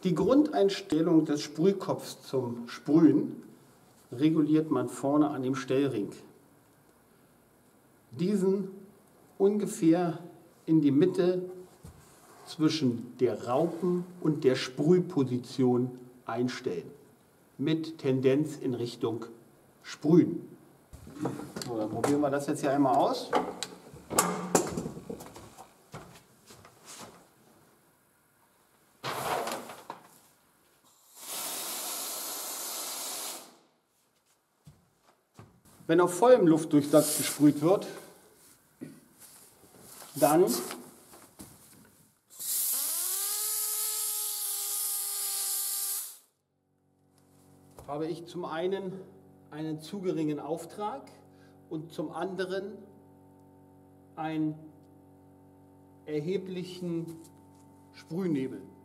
Die Grundeinstellung des Sprühkopfs zum Sprühen reguliert man vorne an dem Stellring. Diesen ungefähr in die Mitte zwischen der Raupen- und der Sprühposition einstellen, mit Tendenz in Richtung Sprühen. So, dann probieren wir das jetzt hier einmal aus. Wenn auf vollem Luftdurchsatz gesprüht wird, dann habe ich zum einen zu geringen Auftrag und zum anderen einen erheblichen Sprühnebel.